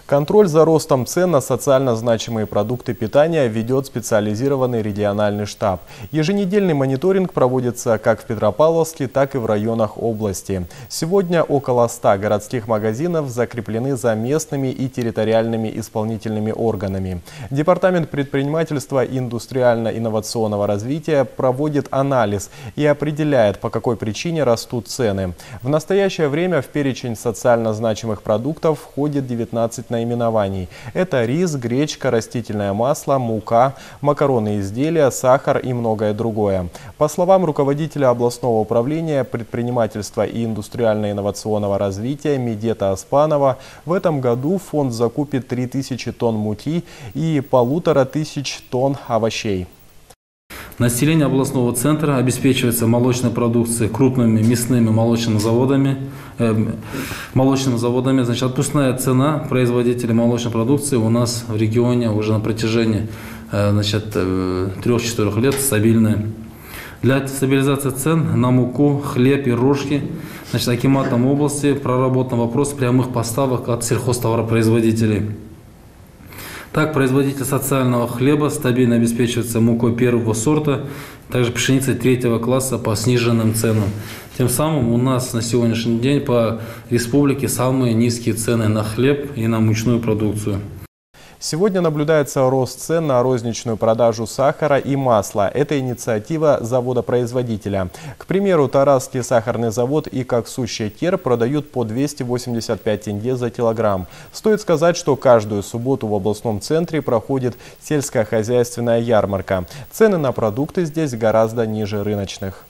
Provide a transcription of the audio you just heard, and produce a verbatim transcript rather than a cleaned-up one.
Контроль за ростом цен на социально значимые продукты питания ведет специализированный региональный штаб. Еженедельный мониторинг проводится как в Петропавловске, так и в районах области. Сегодня около ста городских магазинов закреплены за местными и территориальными исполнительными органами. Департамент предпринимательства и индустриально-инновационного развития проводит анализ и определяет, по какой причине растут цены. В настоящее время в перечень социально значимых продуктов входит девятнадцать наименований. Это рис, гречка, растительное масло, мука, макаронные изделия, сахар и многое другое. По словам руководителя областного управления предпринимательства и индустриально-инновационного развития Медета Оспанова, в этом году фонд закупит три тысячи тонн муки и полутора тысяч тонн овощей. Население областного центра обеспечивается молочной продукцией крупными мясными молочными заводами. Э, молочными заводами. Значит, отпускная цена производителей молочной продукции у нас в регионе уже на протяжении э, значит, э, трёх-четырёх лет стабильная. Для стабилизации цен на муку, хлеб и рожки значит, акиматом области проработан вопрос прямых поставок от сельхозтоваропроизводителей. Так, производитель социального хлеба стабильно обеспечивается мукой первого сорта, также пшеницей третьего класса по сниженным ценам. Тем самым у нас на сегодняшний день по республике самые низкие цены на хлеб и на мучную продукцию. Сегодня наблюдается рост цен на розничную продажу сахара и масла. Это инициатива завода-производителя. К примеру, Тарасский сахарный завод и Коксу Щекер продают по двести восемьдесят пять тенге за килограмм. Стоит сказать, что каждую субботу в областном центре проходит сельскохозяйственная ярмарка. Цены на продукты здесь гораздо ниже рыночных.